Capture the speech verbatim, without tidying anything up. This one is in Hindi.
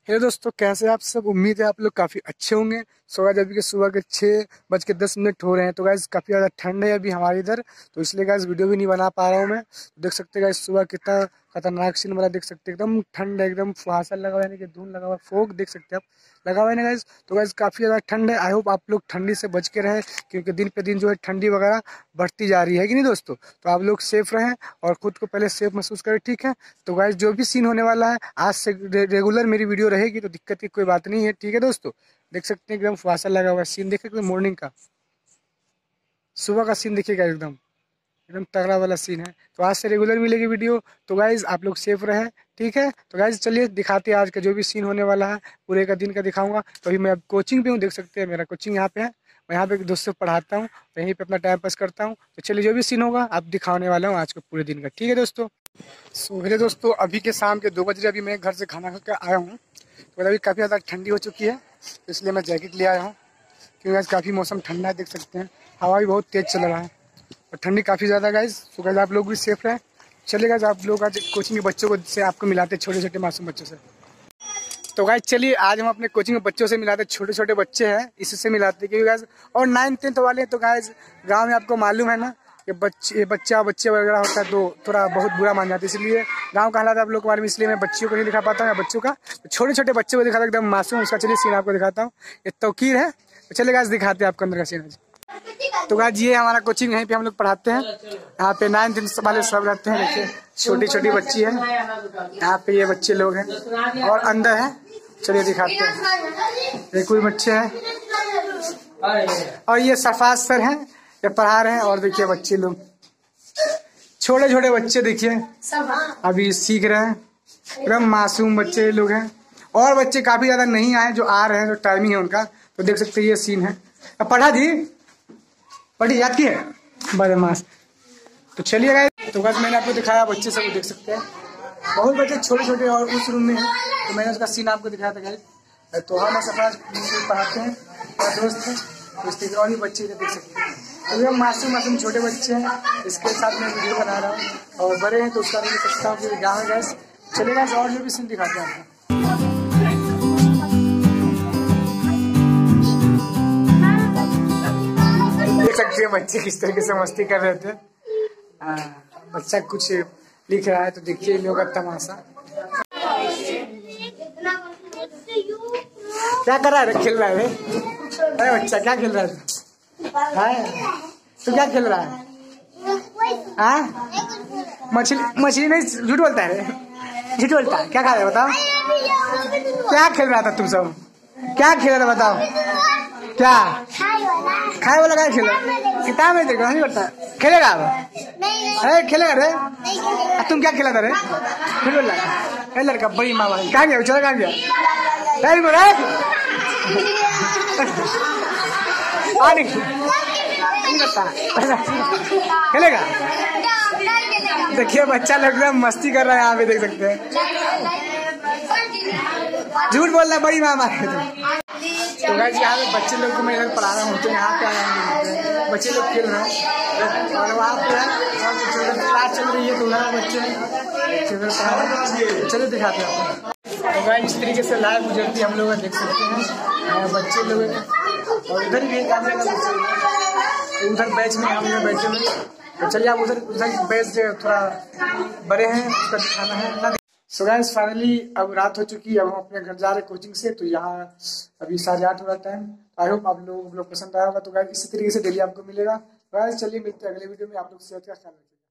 हेलो दोस्तों, कैसे आप सब। उम्मीद है आप लोग काफ़ी अच्छे होंगे। सो गाइस अभी के सुबह के छः बज के दस मिनट हो रहे हैं। तो गाइस काफ़ी ज़्यादा ठंड है अभी हमारे इधर, तो इसलिए गाइस वीडियो भी नहीं बना पा रहा हूँ मैं। तो देख सकते हैं गाइस सुबह कितना खतरनाक सीन वाला देख सकते हैं। एकदम ठंड है, एकदम फुहासा लगा हुआ है, यानी कि धुंध लगा हुआ है, फोग देख सकते हैं आप लगा हुआ है ना गाइस। तो गाइस काफ़ी ज़्यादा ठंड है। आई होप आप लोग ठंडी से बच के रहें, क्योंकि दिन पे दिन जो है ठंडी वगैरह बढ़ती जा रही है कि नहीं दोस्तों। तो आप लोग सेफ रहें और खुद को पहले सेफ महसूस करें, ठीक है। तो गाइस जो भी सीन होने वाला है आज से रे, रेगुलर मेरी वीडियो रहेगी, तो दिक्कत की कोई बात नहीं है, ठीक है दोस्तों। देख सकते हैं एकदम फुहासा लगा हुआ है, सीन देखे एकदम मॉर्निंग का, सुबह का सीन देखिएगा, एकदम एकदम तगड़ा वाला सीन है। तो आज से रेगुलर मिलेगी वीडियो। तो गाइज आप लोग सेफ रहे, ठीक है। तो गाइज चलिए दिखाते हैं आज का जो भी सीन होने वाला है, पूरे का दिन का दिखाऊंगा। तो अभी मैं अब कोचिंग पे हूँ, देख सकते हैं मेरा कोचिंग यहाँ पे है। मैं यहाँ पे एक दोस्त से पढ़ाता हूँ, यहीं पे अपना टाइम पास करता हूँ। तो चलिए जो भी सीन होगा आप दिखाने वाला हूँ आज के पूरे दिन का, ठीक है दोस्तों। सो मेरे दोस्तों अभी के शाम के दो बजे अभी मैं घर से खाना खा के आया हूँ। तो अभी काफ़ी ज़्यादा ठंडी हो चुकी है, इसलिए मैं जैकेट ले आया हूँ, क्योंकि आज काफ़ी मौसम ठंडा है, देख सकते हैं हवा भी बहुत तेज़ चल रहा है और ठंडी काफ़ी ज़्यादा गाइस। तो गाइस आप लोग भी सेफ रहें। चलिए गाइस आप लोग आज कोचिंग के बच्चों को से आपको मिलाते हैं, छोटे छोटे मासूम बच्चों से। तो गाइस चलिए आज हम अपने कोचिंग के बच्चों से मिलाते हैं, छोटे छोटे बच्चे हैं इससे मिलाते हैं, क्योंकि गाइस और नाइन्थ टेंथ वाले हैं। तो गाइस गाँव में आपको मालूम है ना, ये बच्चे बच्चा बच्चे वगैरह होता है तो थोड़ा बहुत बुरा मान जाता है, इसलिए गांव का हालात आप लोग को मालूम, इसलिए मैं बच्चियों को नहीं दिखा पाता हूँ या बच्चों का। तो छोटे छोटे बच्चों को दिखाता एकदम मासूम उसका। चलिए सीन आपको दिखाता हूँ, ये तौकीर है। तो चलिए गाइस दिखाते हैं आपको अंदर का सीन। तो गाइस ये हमारा कोचिंग, यहीं पे हम लोग पढ़ाते हैं। यहाँ पे नाइन टेंथ वाले सब रहते हैं, देखिए छोटी छोटी बच्ची है यहाँ पे, ये बच्चे लोग हैं और अंदर है। चलिए दिखाते हैं, ये कोई बच्चे हैं और ये सफाज सर हैं, ये पढ़ा रहे हैं। और देखिए बच्चे लोग, छोटे छोटे बच्चे देखिए अभी सीख रहे हैं, एकदम मासूम बच्चे लोग हैं। और बच्चे काफी ज्यादा नहीं आए, जो आ रहे हैं, जो टाइमिंग है उनका। तो देख सकते हैं ये सीन है। अब पढ़ा जी, पढ़ी याद की है बदमाश। तो चलिए गाइस, तो गाइस मैंने आपको दिखाया बच्चे सब देख सकते हैं, बहुत बच्चे छोटे छोटे और उस रूम में हैं। तो मैंने उसका सीन आपको दिखाया था गाइस। तो हम सफाज पढ़ाते हैं और दोस्त हैं, तो इसके और भी बच्चे देख सकते हैं। तो ये मासूम मासूम छोटे बच्चे हैं, इसके साथ मैं वीडियो बना रहा हूँ। और बड़े हैं तो उसका नहीं सकता हूँ कि गाँव है गैस। चलिए गाइस और जो भी सीन दिखाते हैं आपको। देख सकते हैं बच्चे किस तरीके से मस्ती कर रहे थे। आ, बच्चा कुछ लिख रहा है, तो देखिए इन लोगों का तमाशा। क्या कर रहा है, खेल रहा है। अरे बच्चा क्या खेल रहा है, तो क्या खेल रहा है? हाँ मछली मछली नहीं, झूठ बोलता है, झूठ बोलता है। क्या खा रहे बताओ, क्या खेल रहा था तुम सब, क्या खेल रहे बताओ, क्या खाए वाला क्या खेल किताब में देखो नहीं करता, खेलेगा अब, अरे खेलेगा रे। तुम क्या खेला था रे, फिर बोल रहा लड़का बड़ी माँ वाली कहाँ गया, चला कहाँ गया, खेलेगा। देखिए बच्चा लोग एकदम मस्ती कर रहा है यहाँ पे, देख सकते हैं। झूठ बोल रहा है, बड़ी माँ मारे। तो गाइस यहाँ पे बच्चे लोग को मैं इधर पढ़ा रहा हूँ, तो यहाँ पे आया बच्चे लोग खेल रहे हैं और वहाँ पे क्लास चल रही है, तो वहाँ बच्चे चलो दिखाते हैं। तो गाइस इस तरीके से लाइव गुजरती हम लोग देख सकते हैं बच्चे लोग। और उधर भी एक आदमी का बच्चे, उधर बैच में हम लोग बैठे हुए। तो चलिए आप उधर उधर बैच थोड़ा बड़े हैं, उसका दिखाना है ना। सो गाइस फाइनली अब रात हो चुकी है, अब हम अपने घर जा रहे हैं कोचिंग से। तो यहाँ अभी साढ़े आठ हो रहा टाइम। आई होप आप लोग लोग पसंद आया होगा। तो गाइस इसी तरीके से डेली आपको मिलेगा। गाइस चलिए मिलते हैं अगले वीडियो में, आप लोग सेहत का ख्याल रखिए।